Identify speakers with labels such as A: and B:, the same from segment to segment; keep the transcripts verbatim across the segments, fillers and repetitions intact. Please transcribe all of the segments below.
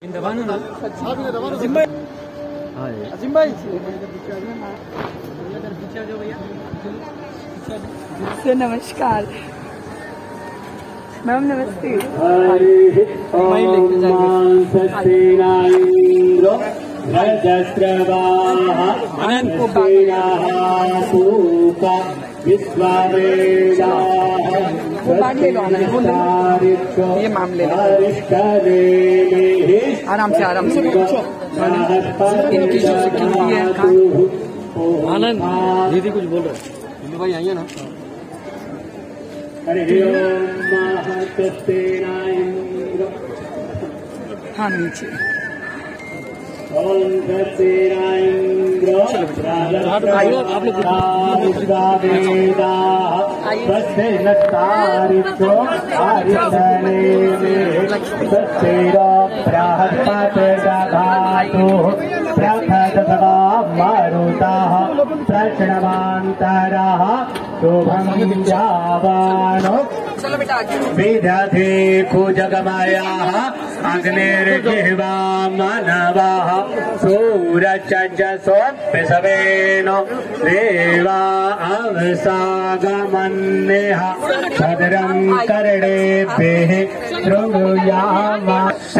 A: अजीम भाई, अजीम भाई
B: सर नमस्कार मैम, नमस्ते। ये मामले आराम से आराम से इनकी जो सिक्योरिटी है।
A: आनंद दीदी कुछ बोल रहे भाई, आइए ना।
B: हाँ नीचे
A: आप
B: चलो बेटा
C: विदधे कुजगमयाः अग्निर्जिह्वा मानवाः सूरचजसोऽप्यसवेन देवा अवसागमन्यः भद्रं कर्णेभिः शृणुयामा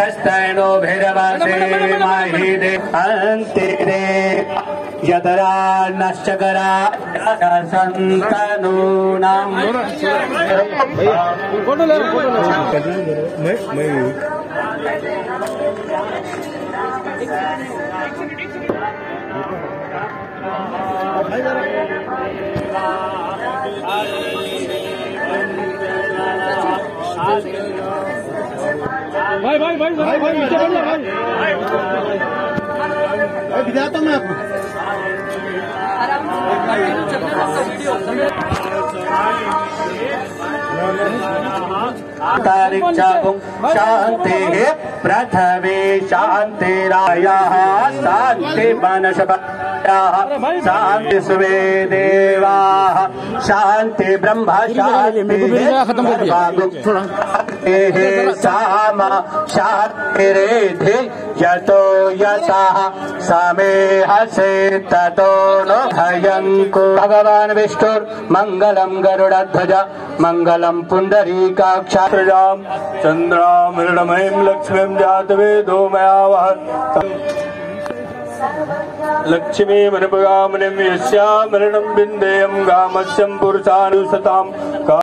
C: शस्तनोभिर्वसेमहि अन्तिरे यतरा नश्चकरा संतनूनाम्
A: फोटो ले फोटो मैं मैं भाई भाई भाई भाई भाई नीचे बैठ जा भाई भाई भिजाता मैं आपको
C: शांति पृथ्वी शांतिरायाः शांति वनस्पतयः शांति स्वे देवाः शांति ब्रह्म शांति साम शांतिरेधि यतो यतः समेहसे ततो नो भयंको। भगवान विष्णुर्मंगलम गरुड़ध्वज मंगलम पुंडरीकाक्ष
D: चंद्रामृणमयीं लक्ष्मीं जातवेदो मया वह लक्ष्मीमनुपगामिनीं यस्यामृणं विन्देयं गामस्यं पुरुषानुसताम्।